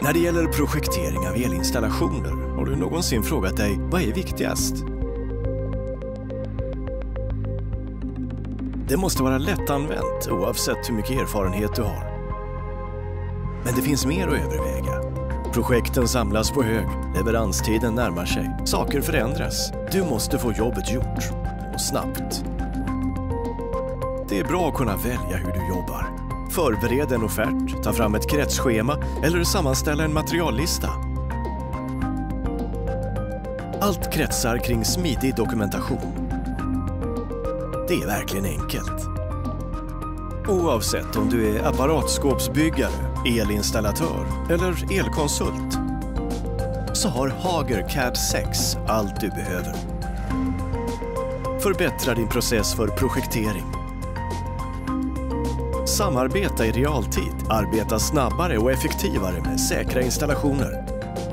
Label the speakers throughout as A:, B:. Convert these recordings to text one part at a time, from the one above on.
A: När det gäller projektering av elinstallationer, har du någonsin frågat dig vad är viktigast? Det måste vara lättanvänt oavsett hur mycket erfarenhet du har. Men det finns mer att överväga. Projekten samlas på hög, leveranstiden närmar sig, saker förändras. Du måste få jobbet gjort, och snabbt. Det är bra att kunna välja hur du jobbar. Förbered en offert, ta fram ett kretsschema eller sammanställa en materiallista. Allt kretsar kring smidig dokumentation. Det är verkligen enkelt. Oavsett om du är apparatskåpsbyggare, elinstallatör eller elkonsult, så har Hager CAD 6 allt du behöver. Förbättra din process för projektering. Samarbeta i realtid, arbeta snabbare och effektivare med säkra installationer.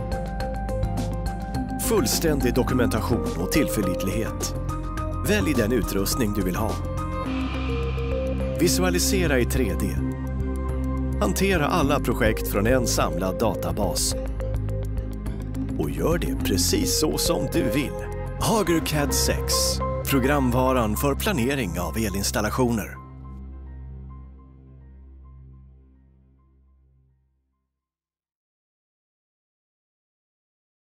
A: Fullständig dokumentation och tillförlitlighet. Välj den utrustning du vill ha. Visualisera i 3D. Hantera alla projekt från en samlad databas. Och gör det precis så som du vill. Hager CAD 6. Programvaran för planering av elinstallationer.